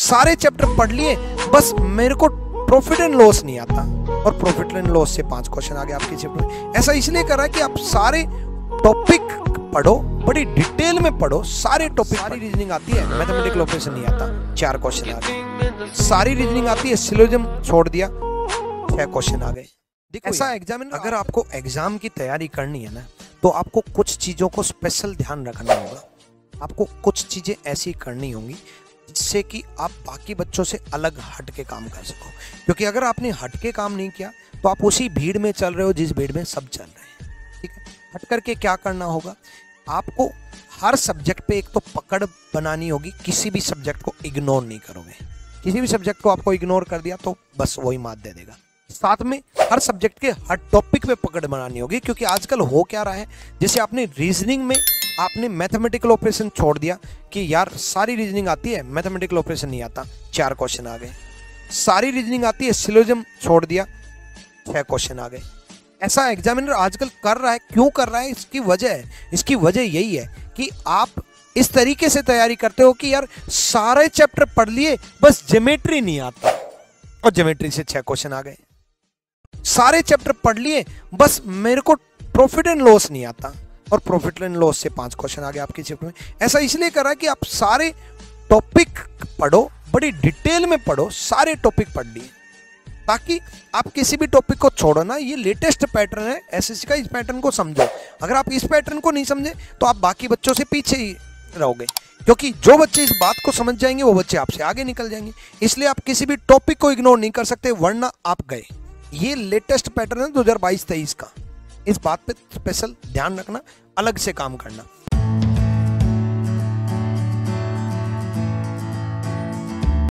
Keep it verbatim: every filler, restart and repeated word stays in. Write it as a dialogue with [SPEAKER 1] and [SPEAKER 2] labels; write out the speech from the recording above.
[SPEAKER 1] सारे चैप्टर पढ़ लिए, बस मेरे को प्रॉफिट एंड लॉस नहीं आता, और प्रॉफिट एंड लॉस से पांच क्वेश्चन आ गए आपके चैप्टर में। ऐसा इसलिए कर रहा है कि आप सारे टॉपिक पढ़ो, बड़ी डिटेल में पढ़ो, सारे टॉपिक। सारी रीजनिंग आती है, मैथमेटिकल ऑपरेशन नहीं आता, चार क्वेश्चन आ गए। सारी रीजनिंग आती है, सिलोजिज्म छोड़ दिया, छह क्वेश्चन आ गए। ऐसा एग्जामिनर, अगर आपको एग्जाम की तैयारी करनी है ना, तो आपको कुछ चीजों को स्पेशल ध्यान रखना होगा। आपको कुछ चीजें ऐसी करनी होंगी जिससे कि आप बाकी बच्चों से अलग हट के काम कर सको, क्योंकि अगर आपने हट के काम नहीं किया तो आप उसी भीड़ में चल रहे हो जिस भीड़ में सब चल रहे हैं। ठीक है, हट करके क्या करना होगा, आपको हर सब्जेक्ट पे एक तो पकड़ बनानी होगी, किसी भी सब्जेक्ट को इग्नोर नहीं करोगे। किसी भी सब्जेक्ट को आपको इग्नोर कर दिया तो बस वही मात दे देगा। साथ में हर सब्जेक्ट के हर टॉपिक पे पकड़ बनानी होगी, क्योंकि आजकल हो क्या रहा है, जैसे आपने रीजनिंग में आपने मैथमेटिकल ऑपरेशन छोड़ दिया कि यार सारी रीजनिंग आती है, मैथमेटिकल ऑपरेशन नहीं आता, चार क्वेश्चन आ गए। सारी रीजनिंग आती है, सिलोजिज्म छोड़ दिया, छह क्वेश्चन आ गए। ऐसा एग्जामिनर आजकल कर रहा है। क्यों कर रहा है? इसकी वजह है इसकी वजह यही है कि आप इस तरीके से तैयारी करते हो कि यार सारे चैप्टर पढ़ लिए, बस ज्योमेट्री नहीं आता, और ज्योमेट्री से छह क्वेश्चन आ गए। सारे चैप्टर पढ़ लिए, बस मेरे को प्रॉफिट एंड लॉस नहीं आता, और प्रॉफिट एंड लॉस से पांच क्वेश्चन आ गए आपके चैप्टर में। ऐसा इसलिए कर रहा है कि आप सारे टॉपिक पढ़ो, बड़ी डिटेल में पढ़ो, सारे टॉपिक पढ़ लिए, ताकि आप किसी भी टॉपिक को छोड़ो ना। ये लेटेस्ट पैटर्न है एसएससी का, इस पैटर्न को समझो। अगर आप इस पैटर्न को नहीं समझे तो आप बाकी बच्चों से पीछे ही रहोगे, क्योंकि जो बच्चे इस बात को समझ जाएंगे वो बच्चे आपसे आगे निकल जाएंगे। इसलिए आप किसी भी टॉपिक को इग्नोर नहीं कर सकते, वरना आप गए। ये लेटेस्ट पैटर्न है दो हज़ार बाईस तेईस का, इस बात पे स्पेशल ध्यान रखना, अलग से काम करना।